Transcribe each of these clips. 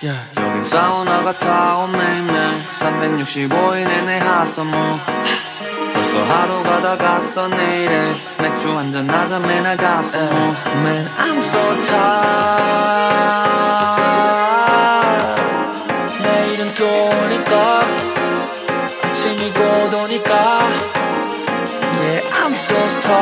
여긴 사우나가 타고 매일매일 365일 내내 하소모 벌써 하루가 다 갔어. 내일에 맥주 한잔 하자. 맨날 갔어. Man, I'm so tired. 내일은 또 오니까 아침이 곧 오니까 Yeah, I'm so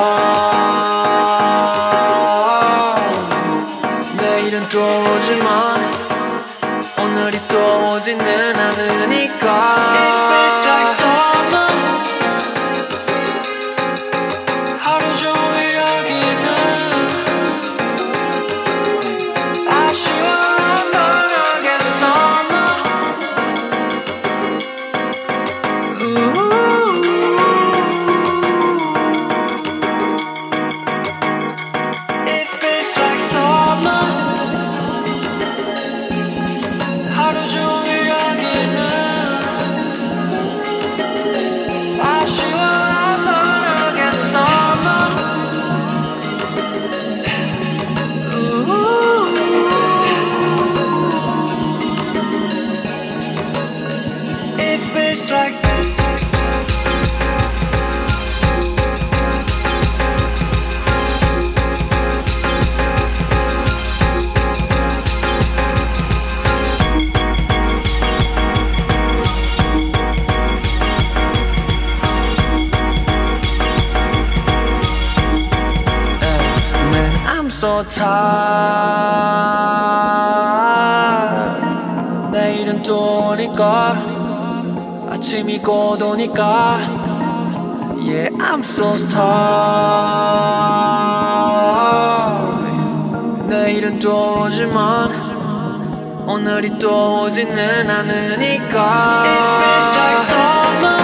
tired. 내일은 또 오지만 오늘이 또 오지는 않으니까 It feels like summer. 하루 종일 여기는 아쉬워 It feels like summer. 하루 종일 여기는 아쉬워 It feels like I'm so tired. 내일은 또 오니까 아침이 곧 오니까 Yeah, I'm so tired. 내일은 또 오지만 오늘이 또 오지는 않으니까 It feels like summer.